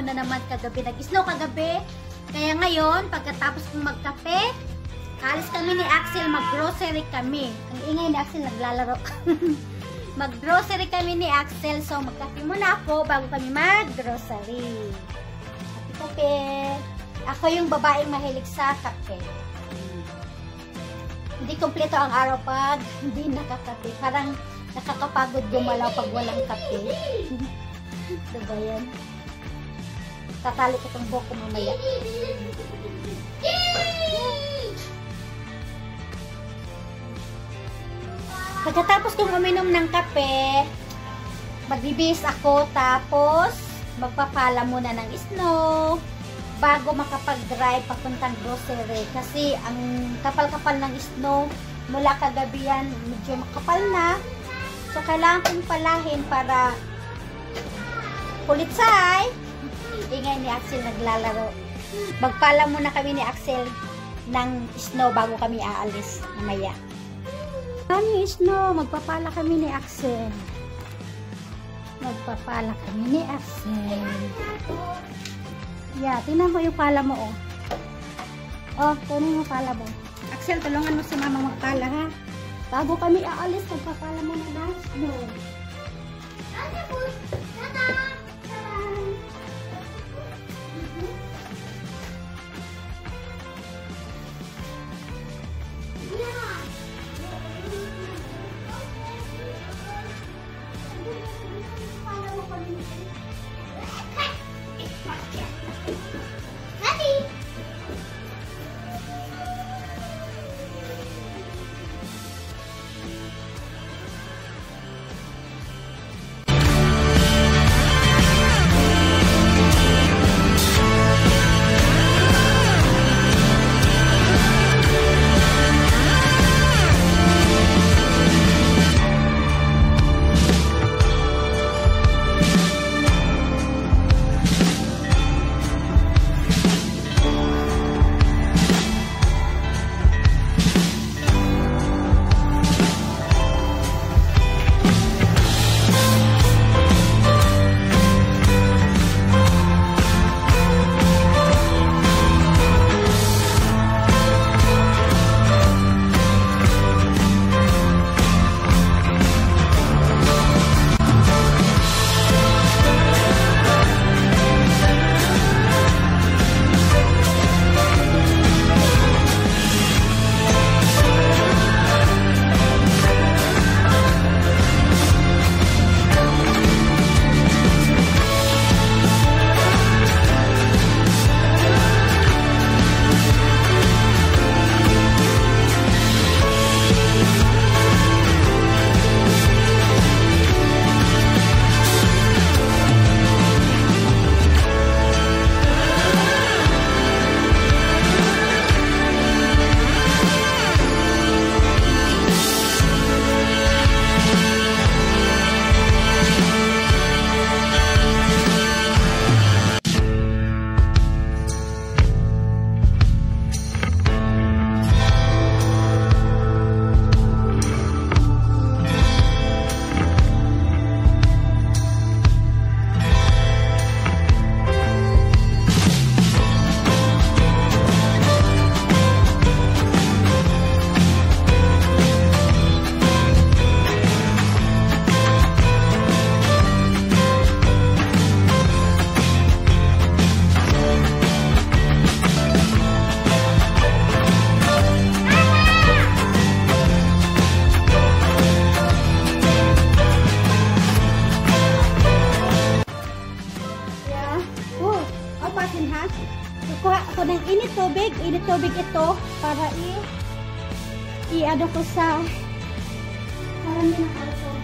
na naman kagabi. Nag-snow kagabi. Kaya ngayon, pagkatapos kong magkape, alis kami ni Axel, mag-grocery kami. Ang ingay ni Axel, naglalaro. Mag-grocery kami ni Axel. So, magkape muna ako bago kami mag-grocery. Kape. Ako yung babaeng mahilig sa kape. Hindi kompleto ang araw pag hindi nakakape. Parang nakakapagod gumalaw pag walang kape. Diba yan? Tatali ko itong buhok ko mamaya. Pagkatapos kong uminom ng kape, magbibihis ako, tapos magpapala muna ng snow bago makapag-drive papuntang grocery. Kasi ang kapal-kapal ng snow mula kagabi yan, medyo makapal na. So, kailangan kong palahin para pulitsay. Ingay ni Axel naglalaro. Magpala muna kami ni Axel ng snow bago kami aalis mamaya. Ano snow? Magpapala kami ni Axel. Magpapala kami ni Axel. Yeah, tingnan mo yung pala mo, oh. Oh, kunin mo pala mo. Axel, tulungan mo si mama magpala, ha? Bago kami aalis, magpapala mo na ng snow. Kuha ako ng init tubig ito para i-ano ko sa para hindi na